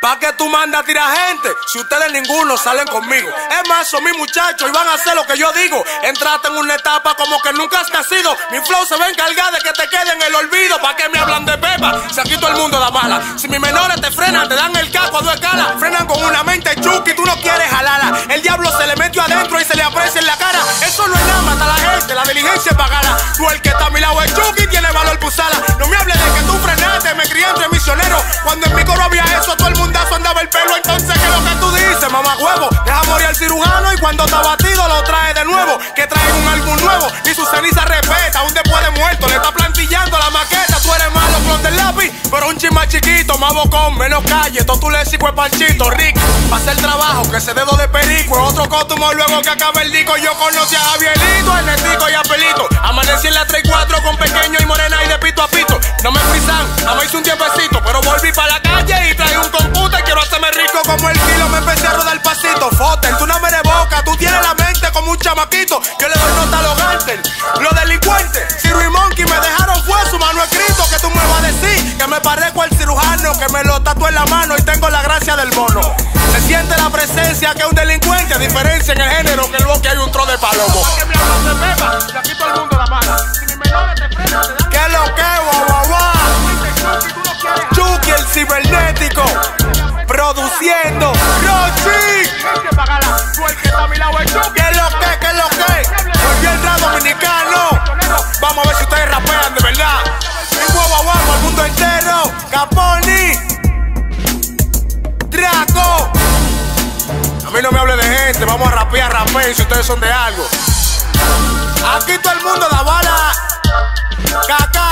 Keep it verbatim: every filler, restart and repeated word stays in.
¿Pa' qué tú mandas a tirar gente? Si ustedes ninguno salen conmigo. Es más, son mis muchachos y van a hacer lo que yo digo. Entraste en una etapa como que nunca has nacido. Mi flow se va a encargar de que te quede en el olvido. ¿Pa' qué me hablan de pepa? Si aquí todo el mundo da mala. Si mis menores te frenan, te dan el caco a dos escalas. Frenan con una mente chuki, tú no quieres jalarla. El diablo se le metió adentro y se le aprecia en la cara. Eso no es nada, mata a la gente, la diligencia es pagada. Tú el que está a mi lado es chuki, tiene valor pusala. No me hables de que tú frenaste, me crié entre misioneros. Cuando en mi coro había eso, todo el mundazo andaba el pelo. Entonces, ¿qué es lo que tú dices, mamá huevo? Deja morir al cirujano y cuando está batido lo trae de nuevo. Que trae un álbum nuevo, ni su ceniza respeta. Aún después de muerto, le está plantillando la maqueta. Tú eres malo, clon del lápiz, pero un chin más chiquito. Más bocón, menos calle, todo tu léxico es panchito. Rick, pa' hacer trabajo, que ese dedo de perico es otro cóstumo. Luego que acaba el disco, yo conocí a Javierito, Ernestico y Apelito. Amanecí en la tres y cuatro con pequeño y morena y de pito a pito. No me frisan, nada más hice un tiempecito, pero volví pa' la calle y traí un computer. Quiero hacerme rico como el kilo, me empecé a rodar pasito. Fotel, tú no me de boca, tú tienes la mente como un chamaquito. Yo le doy nota a los gánster, los delincuentes. Ciro y Monkey me dejaron fue su mano escrito. Que tú me vas a decir que me parezco al cirujano, que me lo tatué en la mano y tengo la gracia del mono. Se siente la presencia que un delincuente, diferencia en el género que luego que hay un tro de palomo. Aquí todo el mundo la mala. ¿Qué es lo que, guau, guau, guau? Chucky el cibernético, produciendo Rochi. ¿Qué es lo que, qué es lo que? Volvió el rap dominicano. Vamos a ver si ustedes rapean de verdad. Y guau, guau, guau, al mundo entero. Caponi, Draco. A mí no me hable de gente, vamos a rapear, rapear si ustedes son de algo. Aquí todo el mundo da bala. Caca.